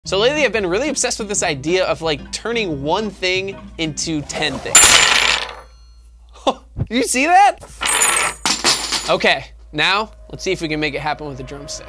So lately I've been really obsessed with this idea of like turning one thing into 10 things. You see that? Okay, now let's see if we can make it happen with a drumstick.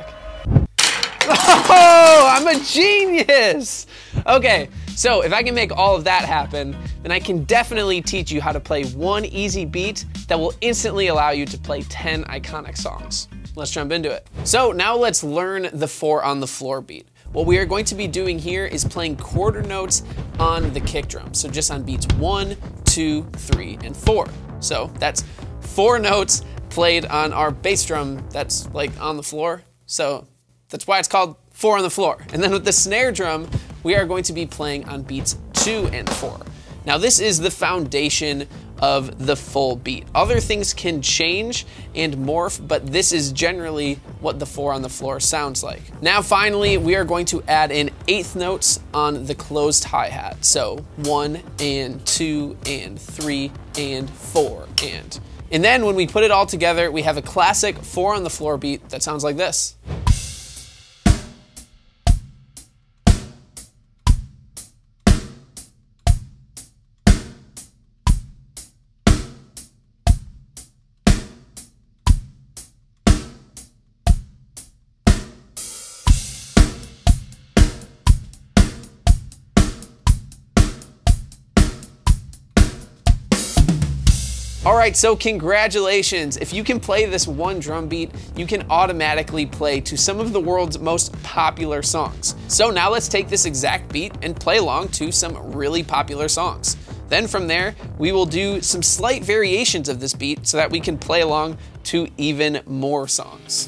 Oh, I'm a genius! Okay, so if I can make all of that happen, then I can definitely teach you how to play one easy beat that will instantly allow you to play 10 iconic songs. Let's jump into it. So now let's learn the 4 on the floor beat. What we are going to be doing here is playing quarter notes on the kick drum. So just on beats 1, 2, 3, and 4. So that's 4 notes played on our bass drum that's like on the floor. So that's why it's called 4 on the floor. And then with the snare drum, we are going to be playing on beats 2 and 4. Now this is the foundation of the full beat. Other things can change and morph, but this is generally what the 4 on the floor sounds like. Now finally, we are going to add in 8th notes on the closed hi-hat. So 1 and 2 and 3 and 4 and then when we put it all together, we have a classic 4 on the floor beat that sounds like this. All right, so congratulations. If you can play this one drum beat, you can automatically play to some of the world's most popular songs. So now let's take this exact beat and play along to some really popular songs. Then from there, we will do some slight variations of this beat so that we can play along to even more songs.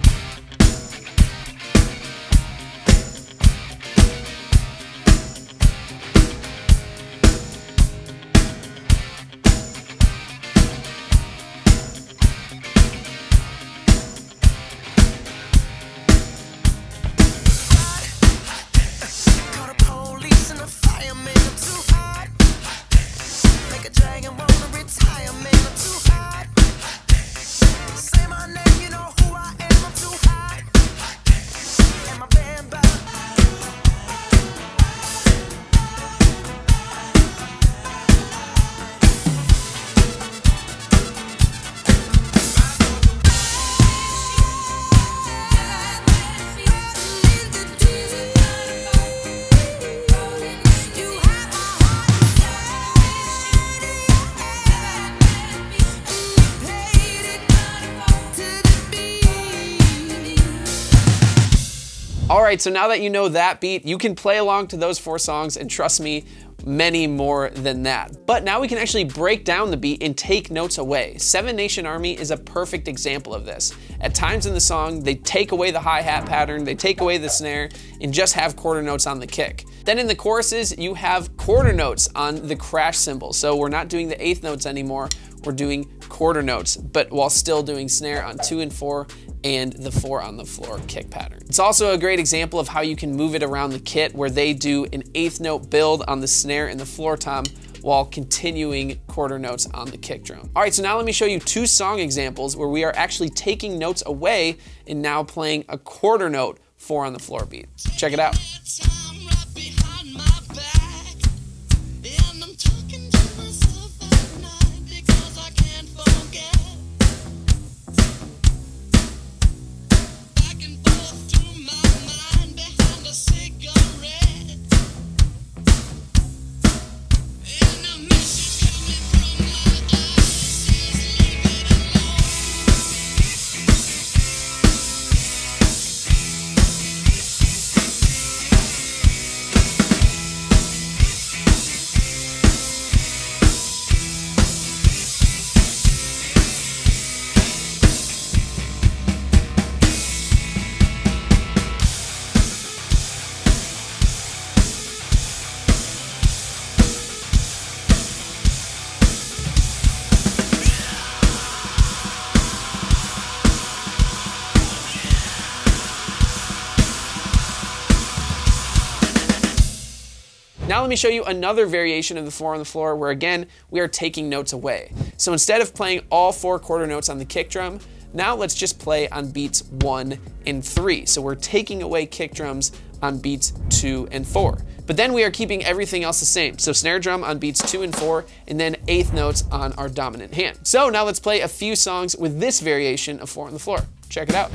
All right, so now that you know that beat, you can play along to those 4 songs, and trust me, many more than that. But now we can actually break down the beat and take notes away. 7 Nation Army is a perfect example of this. At times in the song, they take away the hi-hat pattern, they take away the snare, and just have quarter notes on the kick. Then in the choruses, you have quarter notes on the crash cymbal. So we're not doing the 8th notes anymore, we're doing quarter notes, but while still doing snare on 2 and 4 and the 4 on the floor kick pattern. It's also a great example of how you can move it around the kit, where they do an 8th note build on the snare and the floor tom while continuing quarter notes on the kick drum. All right, so now let me show you 2 song examples where we are actually taking notes away and now playing a quarter note 4 on the floor beat. Check it out. Now let me show you another variation of the 4 on the floor where again, we are taking notes away. So instead of playing all 4 quarter notes on the kick drum, now let's just play on beats 1 and 3. So we're taking away kick drums on beats 2 and 4. But then we are keeping everything else the same. So snare drum on beats 2 and 4, and then eighth notes on our dominant hand. So now let's play a few songs with this variation of 4 on the floor. Check it out.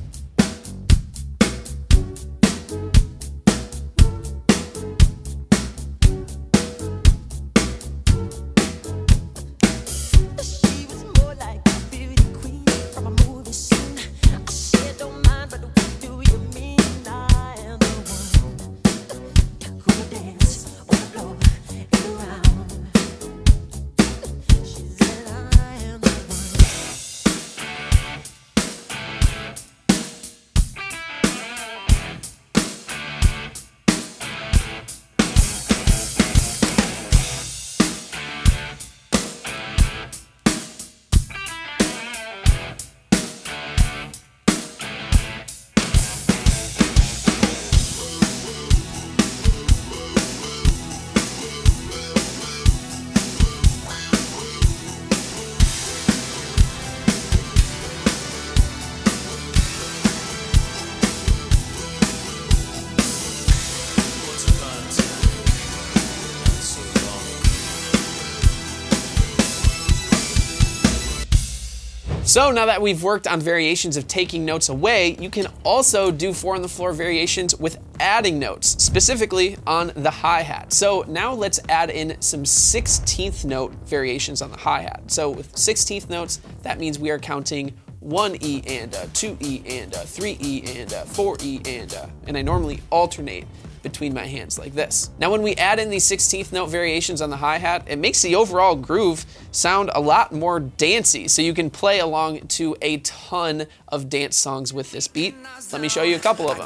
So now that we've worked on variations of taking notes away, you can also do 4 on the floor variations with adding notes, specifically on the hi-hat. So now let's add in some 16th note variations on the hi-hat. So with 16th notes, that means we are counting 1 E and a, 2 E and a, 3 E and a, 4 E and I normally alternate between my hands like this. Now when we add in these 16th note variations on the hi-hat, it makes the overall groove sound a lot more dancey, so you can play along to a ton of dance songs with this beat. Let me show you a couple of them.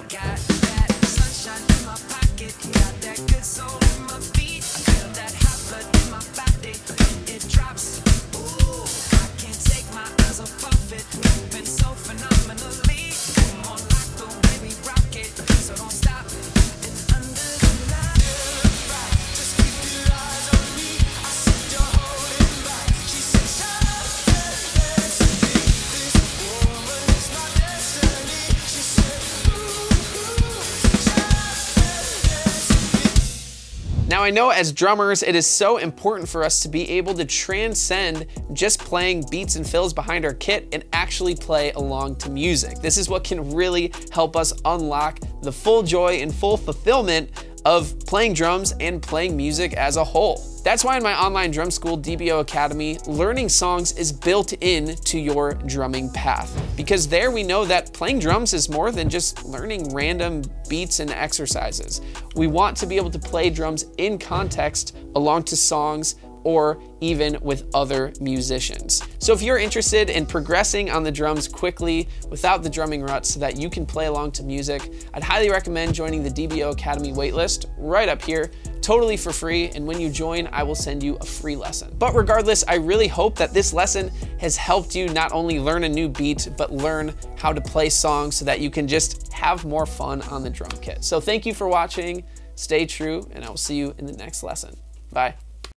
Now I know as drummers, it is so important for us to be able to transcend just playing beats and fills behind our kit and actually play along to music. This is what can really help us unlock the full joy and full fulfillment of playing drums and playing music as a whole. That's why in my online drum school, DBO Academy, learning songs is built into your drumming path. Because there we know that playing drums is more than just learning random beats and exercises. We want to be able to play drums in context along to songs or even with other musicians. So if you're interested in progressing on the drums quickly without the drumming ruts so that you can play along to music, I'd highly recommend joining the DBO Academy waitlist right up here, totally for free, and when you join, I will send you a free lesson. But regardless, I really hope that this lesson has helped you not only learn a new beat, but learn how to play songs so that you can just have more fun on the drum kit. So thank you for watching, stay true, and I will see you in the next lesson. Bye.